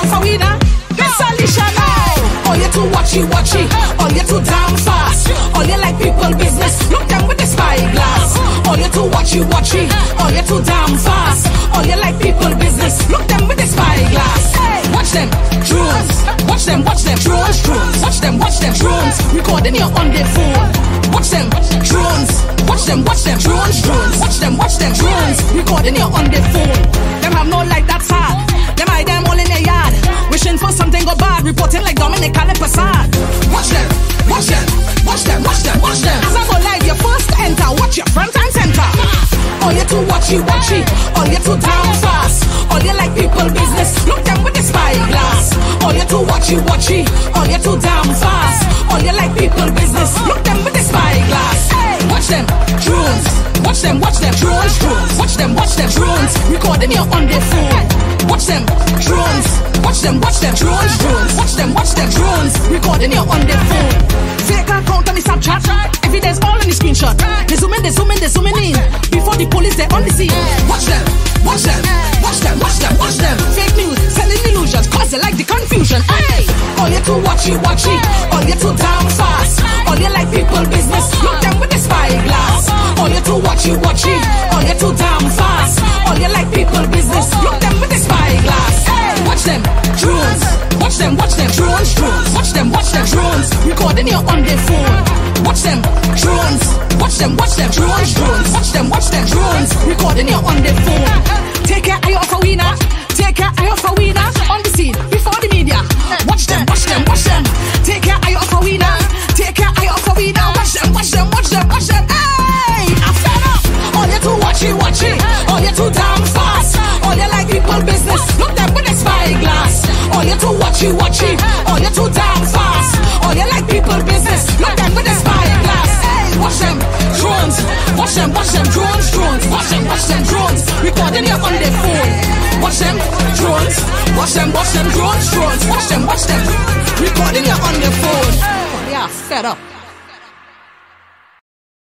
out for we now. It's Alysha now. All you too watchy, all you too damn fast. All you like people business, look them with the spyglass. All you too watchy, all you too damn fast. All you like people business, look them with the spyglass. Watch them, drones. Watch them, drones. Watch them, drones. Recording you on their phone. Watch them, drones. Watch them, drones. Watch them, drones. Recording you on their phone. Them have no life that's hard. Them hide them all in their yard. Wishing for something go bad. Reporting like Dominic and Passad. Watch them. As I go live, you first to enter. Watch your front and center. All you too watchy, all you too down fast. All you like people business, look them with the spyglass. All you too watchy, all you too damn fast. All you like people business, look them with the spyglass. Watch them, drones. Watch them, drones. Watch them, drones. Recording you on their phone. Watch them, drones. Watch them, drones. Watch them, drones. Recording you on their phone. Fake account on the Snapchat. Every day's all in the screenshot. They zoom in. Before the police, they're on the scene. Watch them. Fake news, selling illusions, cause they like the confusion. Hey! All you too watchy, all you too damn fast. All you like people business, look them with the spyglass. All you too watchy, all you too damn fast. All you like people business, look them with the spyglass. Watch them, drones. Watch them, drones. Watch them, drones. Recording you on their phone. Watch them, drones. Watch them, drones. Watch them, drones. Recording you on their phone. Take your eye off a winner. On the scene, before the media. Watch them. Take your eye off a winner. Watch them. Hey, I'm fed up. All you too watchy, all you too damn fast. All you like people business, look them with the spyglass. All you too watchy, all you too damn fast. All you like people business, look them with the spyglass. Hey, watch them, drones. Watch them, drones. Watch them, drones. Recording you on their phone. Watch them, drones. Watch them, drones. Watch them. Recording you on their phone. They are fed up.